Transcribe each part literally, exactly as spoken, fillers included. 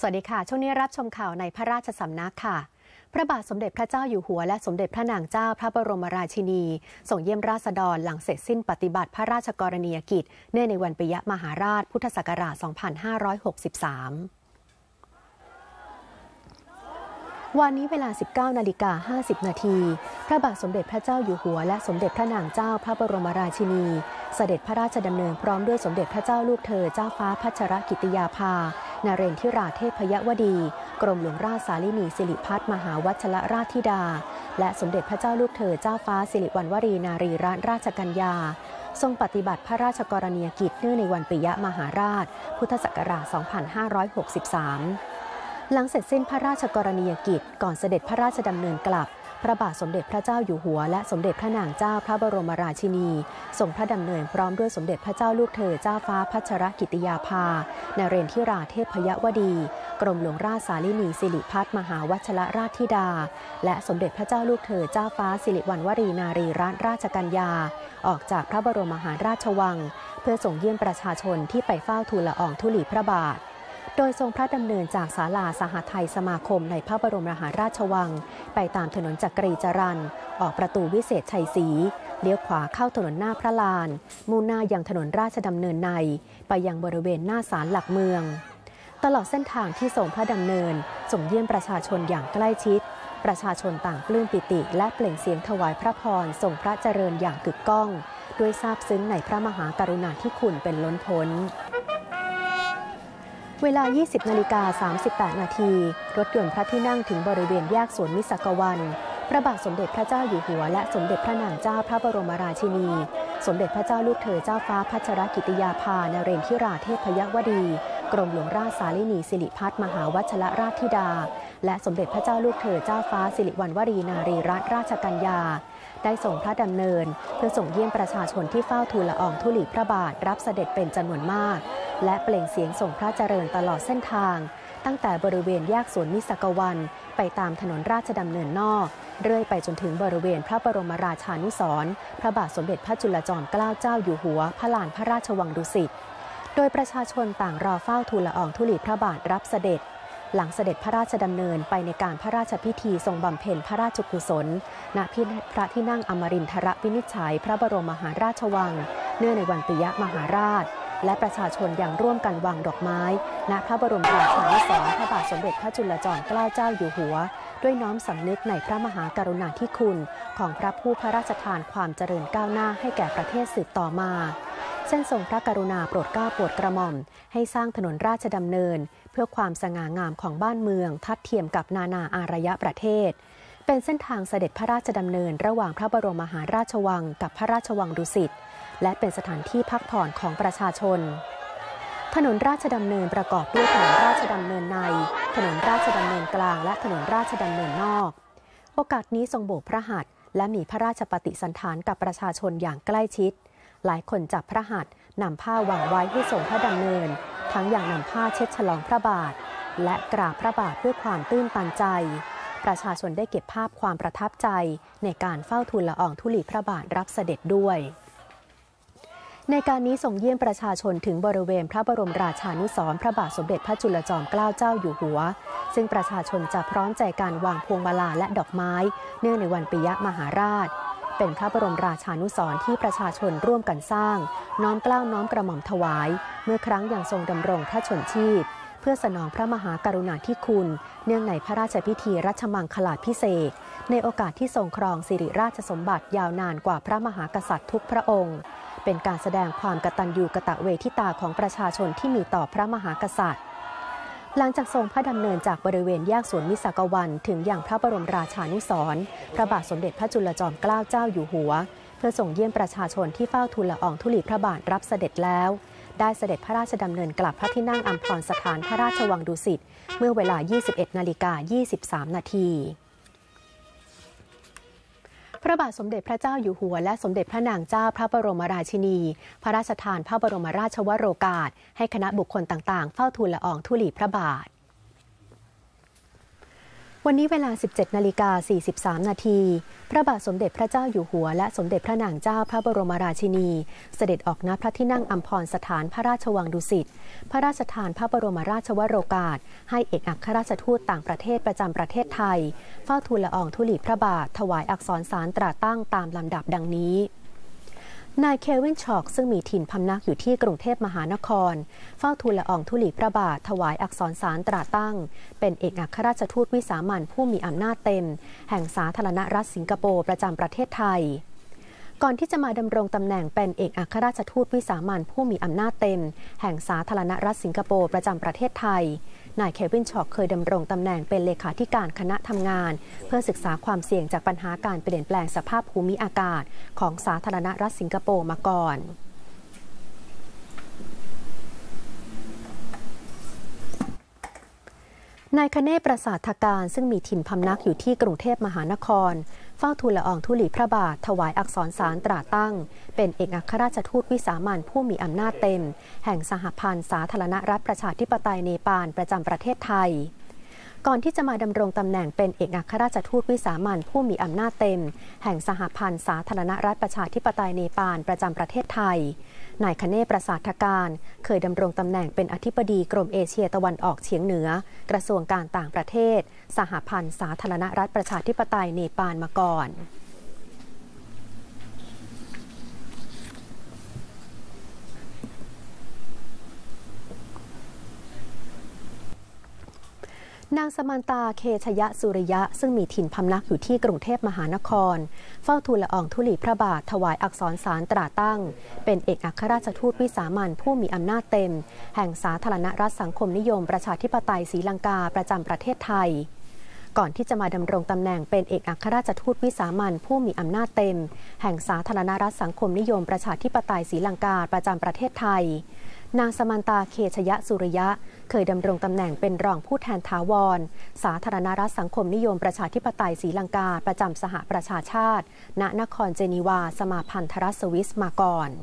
สวัสดีค่ะช่วงนี้รับชมข่าวในพระราชสำนักค่ะพระบาทสมเด็จพระเจ้าอยู่หัวและสมเด็จพระนางเจ้าพระบรมราชินีส่งเยี่ยมราษฎรหลังเสร็จสิ้นปฏิบัติพระราชกรณียกิจเนื่องในวันปิยมหาราชพุทธศักราช สองพันห้าร้อยหกสิบสาม วันนี้เวลา สิบเก้านาฬิกาห้าสิบนาทีพระบาทสมเด็จพระเจ้าอยู่หัวและสมเด็จพระนางเจ้าพระบรมราชินีเสด็จพระราชดำเนินพร้อมด้วยสมเด็จพระเจ้าลูกเธอเจ้าฟ้าพัชรกิติยาภานเรนทิราเทพยวดีกรมหลวงราชสาลินีสิริพัฒน์มหาวัชรราชธิดาและสมเด็จพระเจ้าลูกเธอเจ้าฟ้าสิริวัณวรีนารีรัตนราชกัญญาทรงปฏิบัติพระราชกรณียกิจเนื่องในวันปิยมหาราชพุทธศักราช สองพันห้าร้อยหกสิบสามหลังเสร็จสิ้นพระราชกรณียกิจก่อนเสด็จพระราชดำเนินกลับพระบาทสมเด็จพระเจ้าอยู่หัวและสมเด็จพระนางเจ้าพระบรมราชินีทรงพระดำเนินพร้อมด้วยสมเด็จพระเจ้าลูกเธอเจ้าฟ้าพัชรกิติยาภานเรนทิราเทพยวดีกรมหลวงราชสาลินีสิริพัฒน์มหาวัชรราชธิดาและสมเด็จพระเจ้าลูกเธอเจ้าฟ้าสิริวัณวรีนารีรัตนราชกัญญาออกจากพระบรมมหาราชวังเพื่อส่งเยี่ยมประชาชนที่ไปเฝ้าทูลละอองธุลีพระบาทโดยทรงพระดำเนินจากศาลาสหไทยสมาคมในพระบรมมหาราชวังไปตามถนนจักรีจรัญออกประตูวิเศษชัยศรีเลี้ยวขวาเข้าถนนหน้าพระลานมุ่งหน้ายังถนนราชดำเนินในไปยังบริเวณหน้าศาลหลักเมืองตลอดเส้นทางที่ทรงพระดำเนินส่งเยี่ยมประชาชนอย่างใกล้ชิดประชาชนต่างปลื้มปิติและเปล่งเสียงถวายพระพรทรงพระเจริญอย่างกึกก้องด้วยซาบซึ้งในพระมหากรุณาธิคุณเป็นล้นพ้นเวลา ยี่สิบนาฬิกาสามสิบแปดนาทีรถยนต์พระที่นั่งถึงบริเวณแยกสวนมิสักวันพระบาทสมเด็จพระเจ้าอยู่หัวและสมเด็จพระนางเจ้าพระบรมราชินีสมเด็จพระเจ้าลูกเธอเจ้าฟ้าพัชรกิติยาภานเรนทิราเทพยวดีกรมหลวงราชสาลินีสิริพัฒน์มหาวัชรราชธิดาและสมเด็จพระเจ้าลูกเธอเจ้าฟ้าสิริวัณวรีนารีรัตนราชกัญญาได้ส่งพระดำเนินเพื่อส่งเยี่ยมประชาชนที่เฝ้าทูลละอองธุลีพระบาทรับเสด็จเป็นจำนวนมากและเปล่งเสียงส่งพระเจริญตลอดเส้นทางตั้งแต่บริเวณแยกสวนมิสักวันไปตามถนนราชดำเนินนอกเรื่อยไปจนถึงบริเวณพระบรมราชานุสรณ์พระบาทสมเด็จพระจุลจอมเกล้าเจ้าอยู่หัวพระลานพระราชวังดุสิตโดยประชาชนต่างรอเฝ้าทูลละอองธุลีพระบาทรับเสด็จหลังเสด็จพระราชดำเนินไปในการพระราชพิธีทรงบำเพ็ญพระราชกุศลณพระที่นั่งอมรินทรวินิจฉัยพระบรมมหาราชวังเนื่องในวันปิยมหาราชและประชาชนยังร่วมกันวางดอกไม้ณพระบรมราชานุสรณ์พระบาทสมเด็จพระจุลจอมเกล้าเจ้าอยู่หัวด้วยน้อมสำนึกในพระมหากรุณาธิคุณของพระผู้พระราชทานความเจริญก้าวหน้าให้แก่ประเทศสืบต่อมาเช่นทรงพระกรุณาโปรดเกล้าโปรดกระหม่อมให้สร้างถนนราชดำเนินเพื่อความสง่างามของบ้านเมืองทัดเทียมกับนานาอารยประเทศเป็นเส้นทางเสด็จพระราชดำเนินระหว่างพระบรมมหาราชวังกับพระราชวังดุสิตและเป็นสถานที่พักผ่อนของประชาชนถนนราชดำเนินประกอบด้วยถนนราชดำเนินในถนนราชดำเนินกลางและถนนราชดำเนินนอกโอกาสนี้ทรงโบกพระหัตถ์และมีพระราชปฏิสันถานกับประชาชนอย่างใกล้ชิดหลายคนจับพระหัตถ์นำผ้าวางไว้ให้ทรงพระดำเนินทั้งอย่างนำผ้าเช็ดฉลองพระบาทและกราบพระบาทด้วยความตื้นตันใจประชาชนได้เก็บภาพความประทับใจในการเฝ้าทูลละอองธุลีพระบาทรับเสด็จด้วยในการนี้ส่งเยี่ยมประชาชนถึงบริเวณพระบรมราชานุสรณ์พระบาทสมเด็จพระจุลจอมเกล้าเจ้าอยู่หัวซึ่งประชาชนจะพร้อมใจการวางพวงมาลาและดอกไม้เนื่องในวันปิยมหาราชเป็นพระบรมราชานุสรณ์ที่ประชาชนร่วมกันสร้างน้อมเกล้าน้อมกระหม่อมถวายเมื่อครั้งยังทรงดำรงพระชนชีพเพื่อสนองพระมหากรุณาธิคุณเนื่องในพระราชพิธีรัชมังคลาภิเษกในโอกาสที่ทรงครองสิริราชสมบัติยาวนานกว่าพระมหากษัตริย์ทุกพระองค์เป็นการแสดงความกตัญญูกตเวทิตาของประชาชนที่มีต่อพระมหากษัตริย์หลังจากทรงพระดำเนินจากบริเวณแยกสวนมิสักวันถึงอย่างพระบรมราชานุสรณ์พระบาทสมเด็จพระจุลจอมเกล้าเจ้าอยู่หัวเพื่อส่งเยี่ยมประชาชนที่เฝ้าทูลละอองธุลีพระบาทรับเสด็จแล้วได้เสด็จพระราชดำเนินกลับพระที่นั่งอัมพรสถานพระราชวังดุสิตเมื่อเวลา ยี่สิบเอ็ดนาฬิกายี่สิบสามนาทีพระบาทสมเด็จพระเจ้าอยู่หัวและสมเด็จพระนางเจ้าพระบรมราชินีพระราชทานพระบรมราชวโรกาสให้คณะบุคคลต่างๆเฝ้าทูลละอองธุลีพระบาทวันนี้เวลา สิบเจ็ดนาฬิกาสี่สิบสาม นาทีพระบาทสมเด็จพระเจ้าอยู่หัวและสมเด็จพระนางเจ้าพระบรมราชินีเสด็จออกณพระที่นั่งอัมพรสถานพระราชวังดุสิตพระราชทานพระบรมราชวโรกาสให้เอกอัครราชทูตต่างประเทศประจำประเทศไทยเฝ้าทูลละอองธุลีพระบาทถวายอักษรสารตราตั้งตามลำดับดังนี้นายเควินช็อกซึ่งมีถิ่นพำนักอยู่ที่กรุงเทพมหานครเฝ้าทูลละอองธุลีพระบาทถวายอักษรสารตราตั้งเป็นเอกอัครราชทูตวิสามัญผู้มีอำนาจเต็มแห่งสาธารณรัฐสิงคโปร์ประจำประเทศไทยก่อนที่จะมาดำรงตำแหน่งเป็นเอกอัครราชทูตวิสามัญผู้มีอำนาจเต็มแห่งสาธารณรัฐสิงคโปร์ประจำประเทศไทยนายเควินช็อกเคยดำรงตำแหน่งเป็นเลขาธิการคณะทำงานเพื่อศึกษาความเสี่ยงจากปัญหาการเปลี่ยนแปลงสภาพภูมิอากาศของสาธารณรัฐสิงคโปร์มาก่อนนายคเนศประสาทการซึ่งมีถิ่นพำนักอยู่ที่กรุงเทพมหานครเฝ้าทูลละอองธุลีพระบาทถวายอักษรสารตราตั้งเป็นเอกอัครราชทูตวิสามัญผู้มีอำนาจเต็มแห่งสหพันธ์สาธารณรัฐประชาธิปไตยเนปาลประจำประเทศไทยก่อนที่จะมาดำรงตำแหน่งเป็นเอกอัครราชทูตวิสามัญผู้มีอำนาจเต็มแห่งสหพันธ์สาธารณรัฐประชาธิปไตยเนปาลประจำประเทศไทยนายคเนศประสาทการเคยดำรงตำแหน่งเป็นอธิบดีกรมเอเชียตะวันออกเฉียงเหนือกระทรวงการต่างประเทศสหพันธ์สาธารณรัฐประชาธิปไตยเนปาลมาก่อนนางสมันตาเคชยสุริยะซึ่งมีถิ่นพำนักอยู่ที่กรุงเทพมหานครเฝ้าทูลละอองธุลีพระบาทถวายอักษรสารตราตั้งเป็นเอกอัครราชทูตวิสามัญผู้มีอำนาจเต็มแห่งสาธารณรัฐสังคมนิยมประชาธิปไตยศรีลังกาประจำประเทศไทยก่อนที่จะมาดำรงตำแหน่งเป็นเอกอัครราชทูตวิสามัญผู้มีอำนาจเต็มแห่งสาธารณรัฐสังคมนิยมประชาธิปไตยศรีลังกาประจำประเทศไทยนางสมันตาเคชยสุริยะเคยดำรงตำแหน่งเป็นรองผู้แทนถาวรสาธารณรัฐสังคมนิยมประชาธิปไตยศรีลังกาประจำสหประชาชาติณนครเจนีวาสมาพันธรัฐสวิสมาก่อน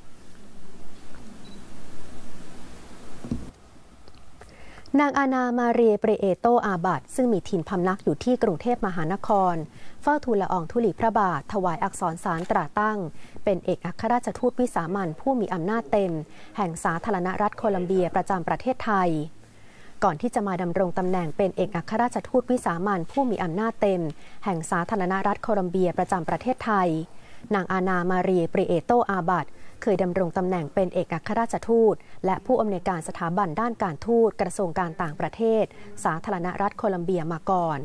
นางอานามาเรียเปรเอโตอาบัตซึ่งมีถิ่นพำนักอยู่ที่กรุงเทพมหานครเฝ้าทูลละอองธุลีพระบาทถวายอักษรสารตราตั้งเป็นเอกอัครราชทูตวิสามัญผู้มีอำนาจเต็มแห่งสาธารณรัฐโคลัมเบียประจำประเทศไทยก่อนที่จะมาดำรงตำแหน่งเป็นเอกอัครราชทูตวิสามัญผู้มีอำนาจเต็มแห่งสาธารณรัฐโคลัมเบียประจำประเทศไทยนางอานามาเรียเปรเอโตอาบัตเคยดำรงตำแหน่งเป็นเอกอัครราชทูตและผู้อำนวยการสถาบันด้านการทูตกระทรวงการต่างประเทศสาธารณรัฐโคลัมเบียมาก่อน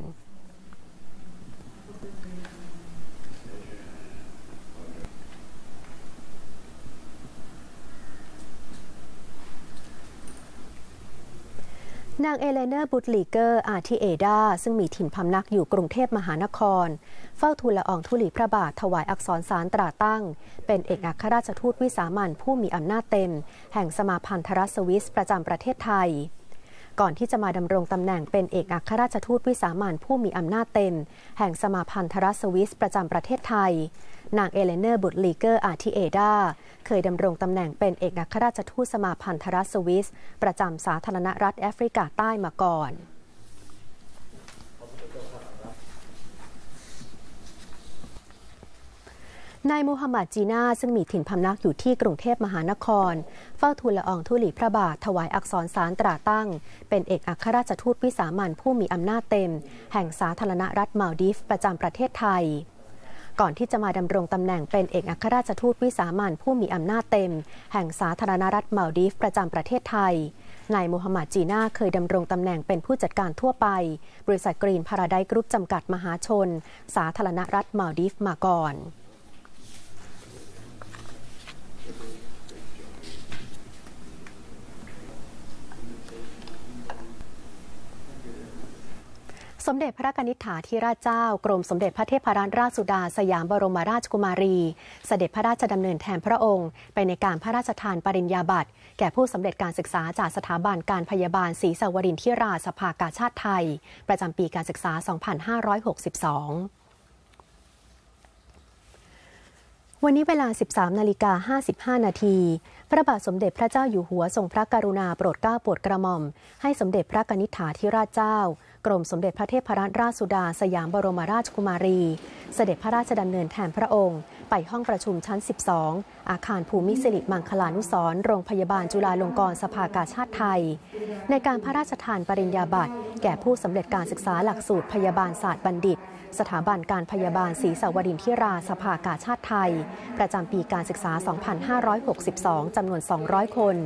นางเอเลเนอร์บุตลีเกอร์อาร์ทิเอดาซึ่งมีถิ่นพำนักอยู่กรุงเทพมหานครเฝ้าทูลละอองธุลีพระบาทถวายอักษรสารตราตั้งเป็นเอกอัครราชทูตวิสามัญผู้มีอำนาจเต็มแห่งสมาพันธรัฐสวิสประจำประเทศไทยก่อนที่จะมาดำรงตำแหน่งเป็นเอกอัครราชทูตวิสามัญผู้มีอำนาจเต็มแห่งสมาพันธรัฐสวิสประจำประเทศไทยนางเอเลเนอร์บุตลีเกอร์อาร์ทิเอดาเคยดำรงตำแหน่งเป็นเอกอัครราชทูตสมาพันธรัฐสวิสประจำสาธารณรัฐแอฟริกาใต้มาก่อนนายมูฮัมหมัดจีน่าซึ่งมีถิ่นพำนักอยู่ที่กรุงเทพมหานครเฝ้าทูลละอองธุลีพระบาทถวายอักษรสารตราตั้งเป็นเอกอัครราชทูตวิสามัญผู้มีอำนาจเต็มแห่งสาธารณรัฐมัลดีฟประจำประเทศไทยก่อนที่จะมาดำรงตำแหน่งเป็นเอกอัครราชทูตวิสามัญผู้มีอำนาจเต็มแห่งสาธารณรัฐมัลดีฟประจำประเทศไทยนายมูฮัมหมัดจีน่าเคยดำรงตำแหน่งเป็นผู้จัดการทั่วไปบริษัทกรีนพาราไดซ์กรุ๊ปจำกัดมหาชนสาธารณรัฐมัลดีฟมาก่อนสมเด็จพระกนิษฐาธิราชเจ้ากรมสมเด็จพระเทพรัตนราชสุดาสยามบรมราชกุมารีเสด็จพระราชดำเนินแทนพระองค์ไปในการพระราชทานปริญญาบัตรแก่ผู้สำเร็จการศึกษาจากสถาบันการพยาบาลศรีสวรินทราสภากาชาติไทยประจำปีการศึกษา สองพันห้าร้อยหกสิบสองวันนี้เวลา สิบสามนาฬิกาห้าสิบห้านาทีพระบาทสมเด็จพระเจ้าอยู่หัวทรงพระกรุณาโปรดเกล้าโปรดกระหม่อมให้สมเด็จพระกนิษฐาธิราชเจ้ากรมสมเด็จพระเทพรัตนราชสุดาสยามบรมราชกุมารีเสด็จพระราชดำเนินแทนพระองค์ไปห้องประชุมชั้น สิบสอง อาคารภูมิสิริมังคลานุสรณ์โรงพยาบาลจุฬาลงกรณ์สภากาชาดไทยในการพระราชทานปริญญาบัตรแก่ผู้สำเร็จการศึกษาหลักสูตรพยาบาลศาสตร์บัณฑิตสถาบันการพยาบาลศรีสวรินทิราสภากาชาดไทยประจำปีการศึกษา สองพันห้าร้อยหกสิบสอง จำนวน สองร้อย คน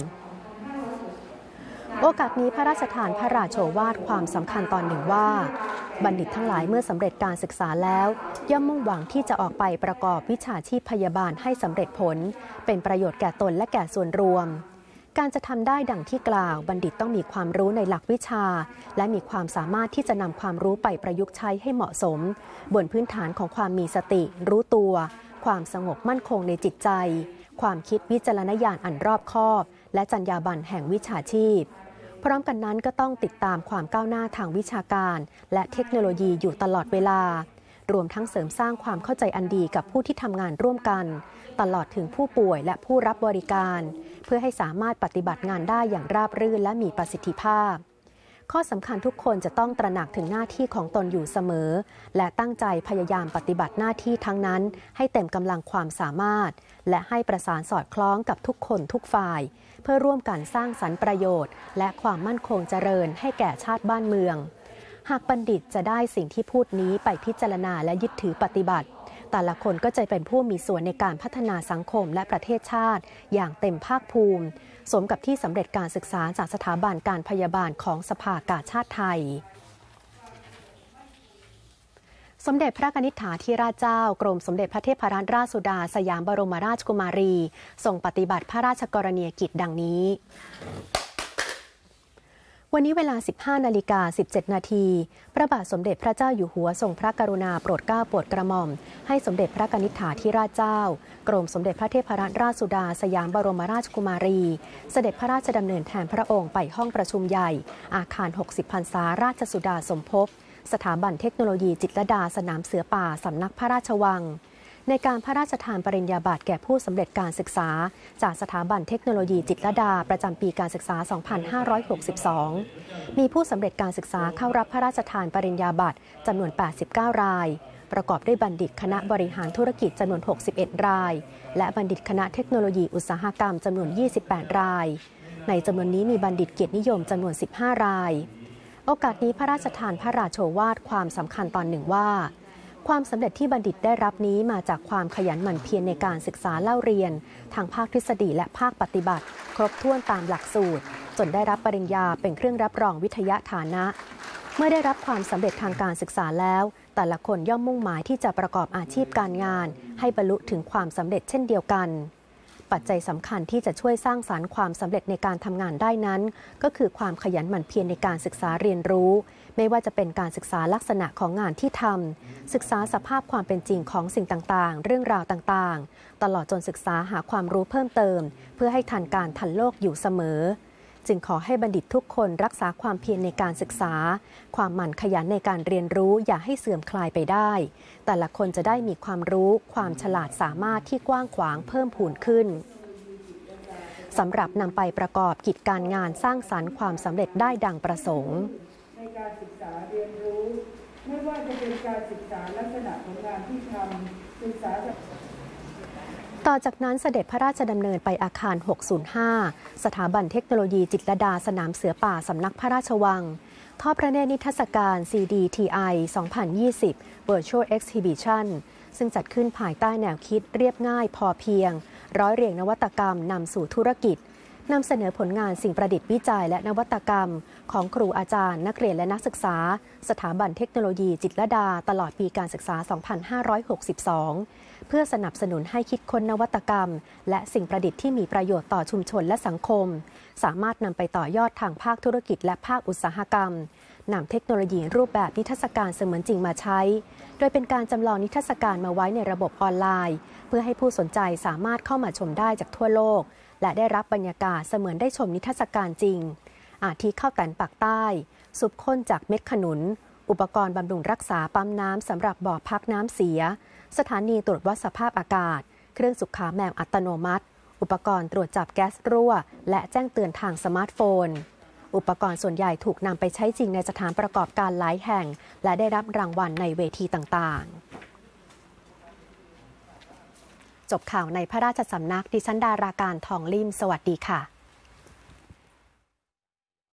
โอกาสนี้พระราชทานพระราโชวาทความสำคัญตอนหนึ่งว่าบัณฑิตทั้งหลายเมื่อสำเร็จการศึกษาแล้วย่อมมุ่งหวังที่จะออกไปประกอบวิชาชีพพยาบาลให้สำเร็จผลเป็นประโยชน์แก่ตนและแก่ส่วนรวมการจะทำได้ดังที่กล่าวบัณฑิตต้องมีความรู้ในหลักวิชาและมีความสามารถที่จะนำความรู้ไปประยุกต์ใช้ให้เหมาะสมบนพื้นฐานของความมีสติรู้ตัวความสงบมั่นคงในจิตใจความคิดวิจารณญาณอันรอบคอบและจรรยาบรรณแห่งวิชาชีพพร้อมกันนั้นก็ต้องติดตามความก้าวหน้าทางวิชาการและเทคโนโลยีอยู่ตลอดเวลารวมทั้งเสริมสร้างความเข้าใจอันดีกับผู้ที่ทำงานร่วมกันตลอดถึงผู้ป่วยและผู้รับบริการเพื่อให้สามารถปฏิบัติงานได้อย่างราบรื่นและมีประสิทธิภาพข้อสำคัญทุกคนจะต้องตระหนักถึงหน้าที่ของตนอยู่เสมอและตั้งใจพยายามปฏิบัติหน้าที่ทั้งนั้นให้เต็มกำลังความสามารถและให้ประสานสอดคล้องกับทุกคนทุกฝ่ายเพื่อร่วมกันสร้างสรรค์ประโยชน์และความมั่นคงเจริญให้แก่ชาติบ้านเมืองหากบัณฑิตจะได้สิ่งที่พูดนี้ไปพิจารณาและยึดถือปฏิบัติแต่ละคนก็จะเป็นผู้มีส่วนในการพัฒนาสังคมและประเทศชาติอย่างเต็มภาคภูมิสมกับที่สำเร็จการศึกษาจากสถาบันการพยาบาลของสภากาชาดไทยสมเด็จพระกนิษฐาธิราชเจ้ากรมสมเด็จพระเทพรัตนราชสุดาสยามบรมราชกุมารีทรงปฏิบัติพระราชกรณียกิจดังนี้วันนี้เวลา สิบห้านาฬิกาสิบเจ็ดนาทีพระบาทสมเด็จพระเจ้าอยู่หัวทรงพระกรุณาโปรดเกล้าโปรดกระหม่อมให้สมเด็จพระกนิษฐาธิราชเจ้ากรมสมเด็จพระเทพรัตนราชสุดาสยามบรมราชกุมารีเสด็จพระราชดำเนินแทนพระองค์ไปห้องประชุมใหญ่อาคารหกสิบพรรษาราชสุดาสมภพสถาบันเทคโนโลยีจิตรลดาสนามเสือป่าสำนักพระราชวังในการพระราชทานปริญญาบัตรแก่ผู้สำเร็จการศึกษาจากสถาบันเทคโนโลยีจิตรลดาประจำปีการศึกษา สองพันห้าร้อยหกสิบสอง มีผู้สำเร็จการศึกษาเข้ารับพระราชทานปริญญาบัตรจำนวน แปดสิบเก้า รายประกอบด้วยบัณฑิตคณะบริหารธุรกิจจำนวน หกสิบเอ็ด รายและบัณฑิตคณะเทคโนโลยีอุตสาหกรรมจำนวน ยี่สิบแปด รายในจำนวนนี้มีบัณฑิตเกียรตินิยมจำนวน สิบห้า รายโอกาสนี้พระราชทานพระราโชวาทความสำคัญตอนหนึ่งว่าความสำเร็จที่บัณฑิตได้รับนี้มาจากความขยันหมั่นเพียรในการศึกษาเล่าเรียนทางภาคทฤษฎีและภาคปฏิบัติครบถ้วนตามหลักสูตรจนได้รับปริญญาเป็นเครื่องรับรองวิทยาฐานะเมื่อได้รับความสำเร็จทางการศึกษาแล้วแต่ละคนย่อมมุ่งหมายที่จะประกอบอาชีพการงานให้บรรลุถึงความสำเร็จเช่นเดียวกันปัจจัยสำคัญที่จะช่วยสร้างสรรค์ความสำเร็จในการทำงานได้นั้นก็คือความขยันหมั่นเพียรในการศึกษาเรียนรู้ไม่ว่าจะเป็นการศึกษาลักษณะของงานที่ทำศึกษาสภาพความเป็นจริงของสิ่งต่างๆเรื่องราวต่างๆตลอดจนศึกษาหาความรู้เพิ่มเติมเพื่อให้ทันการทันโลกอยู่เสมอจึงขอให้บัณฑิตทุกคนรักษาความเพียรในการศึกษาความหมั่นขยันในการเรียนรู้อย่าให้เสื่อมคลายไปได้แต่ละคนจะได้มีความรู้ความฉลาดสามารถที่กว้างขวางเพิ่มพูนขึ้นสำหรับนำไปประกอบกิจการงานสร้างสรรค์ความสำเร็จได้ดังประสงค์ในการศึกษาเรียนรู้ไม่ว่าจะเป็นการศึกษาลักษณะของงานที่ทำศึกษาต่อจากนั้นเสด็จพระราชดำเนินไปอาคารหกศูนย์ห้าสถาบันเทคโนโลยีจิตรลดาสนามเสือป่าสำนักพระราชวังทอดพระเนตรนิทรรศการ ซี ดี ที ไอ สองพันยี่สิบ Virtual Exhibition ซึ่งจัดขึ้นภายใต้แนวคิดเรียบง่ายพอเพียงร้อยเรียงนวัตกรรมนำสู่ธุรกิจนำเสนอผลงานสิ่งประดิษฐ์วิจัยและนวัตกรรมของครูอาจารย์นักเรียนและนักศึกษาสถาบันเทคโนโลยีจิตรลดาตลอดปีการศึกษา สองพันห้าร้อยหกสิบสอง เพื่อสนับสนุนให้คิดค้นนวัตกรรมและสิ่งประดิษฐ์ที่มีประโยชน์ต่อชุมชนและสังคมสามารถนำไปต่อยอดทางภาคธุรกิจและภาคอุตสาหกรรมนำเทคโนโลยีรูปแบบนิทรรศการเสมือนจริงมาใช้โดยเป็นการจำลองนิทรรศการมาไว้ในระบบออนไลน์เพื่อให้ผู้สนใจสามารถเข้ามาชมได้จากทั่วโลกและได้รับบรรยากาศเสมือนได้ชมนิทรรศการจริงอาทิข้าวแตนปากใต้ซุปข้นจากเม็ดขนุนอุปกรณ์บำรุงรักษาปั๊มน้ำสำหรับบ่อพักน้ำเสียสถานีตรวจวัดสภาพอากาศเครื่องสุขาแมวอัตโนมัติอุปกรณ์ตรวจจับแก๊สรั่วและแจ้งเตือนทางสมาร์ทโฟนอุปกรณ์ส่วนใหญ่ถูกนำไปใช้จริงในสถานประกอบการหลายแห่งและได้รับรางวัลในเวทีต่างๆจบข่าวในพระราชสำนักดิฉันดาราการทองลิ่มสวัสดีค่ะ